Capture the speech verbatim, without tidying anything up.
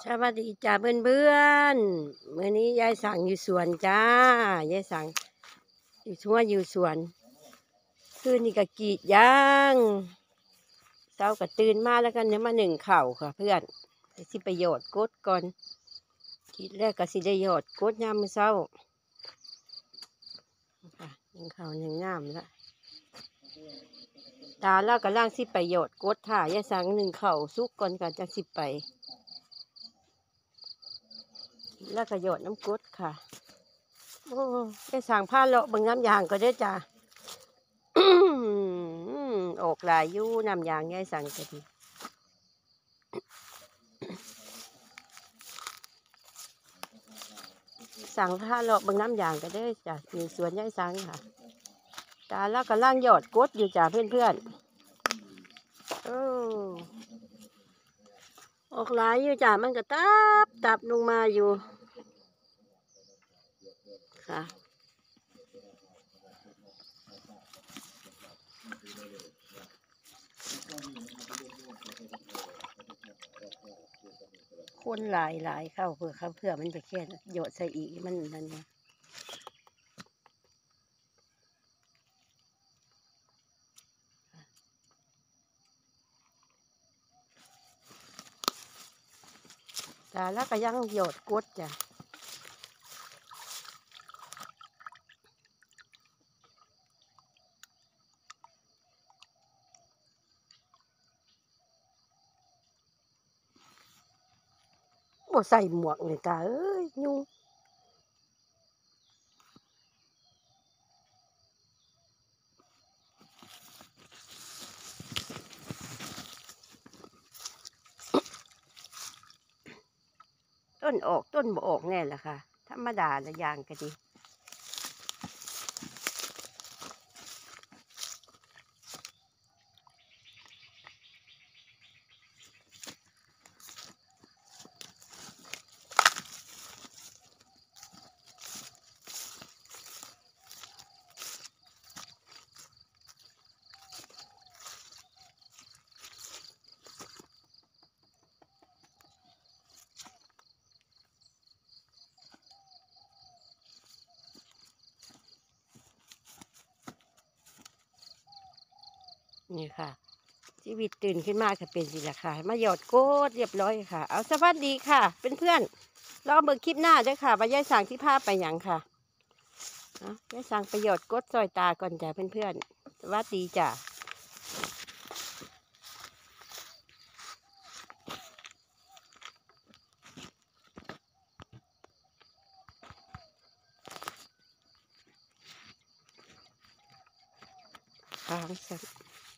สวัสดีจ้าเพื่อนเพื่อนเมื่อนี้ยายสั่งอยู่สวนจ้ายายสั่งอยู่ชัวอยู่สวนคืนนี้ก็กรีดยางเช้าก็ตื่นมาแล้วกันเนี่ยมาหนึ่งเข่าค่ะเพื่อนสิประโยชน์กดก่อนทีแรกก็สิได้โยชน์กดยามมื้อเช้าค่ะหนึ่งเข่าหนึ่งน้ำละตาแล้วก็ล่างสิประโยชน์กดถ่ายายสั่งหนึ่งเข่าซุกก่อนกันจะสิไปแล้วก็โยชน์น้ำกดค่ะโอ้ยายสั่งผ้าเลาะเบิ่งน้ำยางก็ได้จ้า ออกหลายอยู่น้ำยางยายสั่งก็ดีสั่งผ้าเลาะเบิ่งน้ำยางก็ได้จ้ะอยู่สวนยายสั่งค่ะตาแล้วก็ล่างยอดกดอยู่จ้ะเพื่อนเพื่อนโอ้ออกหลายอยู่จ้ะมันก็ตับตับลงมาอยู่ค่ะคนหลายหลายเข้าเพื่อเขาเพื่อมันไปแค่โยดใส่อีกมันนั่นไงตาแล้วก็ยังโยดกดจ้ะบ่ใส่หมวกเลยตาเอ้ยยุงต้นออกต้นบ่ออกแน่ละค่ะธรรมดาละยางก็ดีนี่ค่ะชีวิตตื่นขึ้นมาก็เป็นสิละค่ะมาหยอดโกดเรียบร้อยค่ะเอาสวัสดีค่ะเป็นเพื่อนรอเบิกคลิปหน้าด้วยค่ะว่ายายสั่งที่ภาพไปหยังค่ะยายสั่งประโยชน์กดซอยตาก่อนจ้ะเพื่อนๆสวัสดีจ้ะทางสั